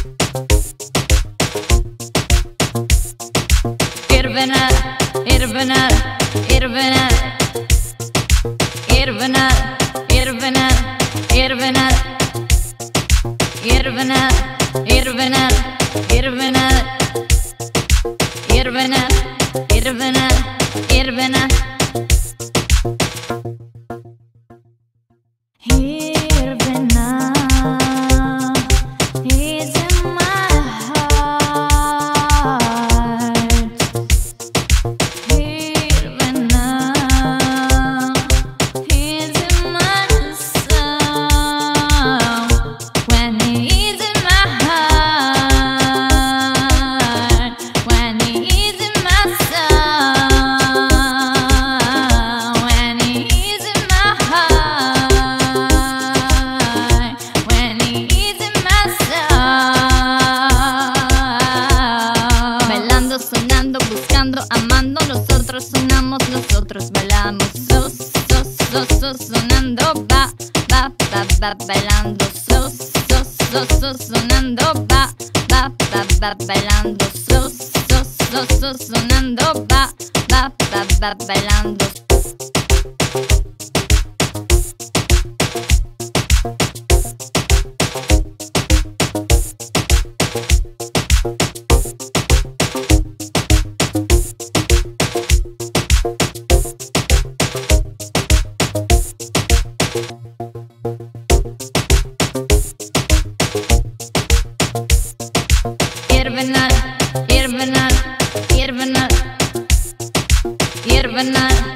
Irvenar, irvenar, irvenar, irvenar, irvenar, irvenar, irvenar, irvenar, irvenar, irvenar, irvenar, irvenar. Irvenar is in my heart. Irvenar is in my soul. When he's in my heart, when he's in my soul, when he's in my heart, when he's in my soul. Bailando, sonando, buscando, amando, nosotros sonamos, nosotros bailamos. Sonando, va, bailando. Sonando, va, bailando. Sonando, va, bailando. Irvenar, irvenar, irvenar, irvenar.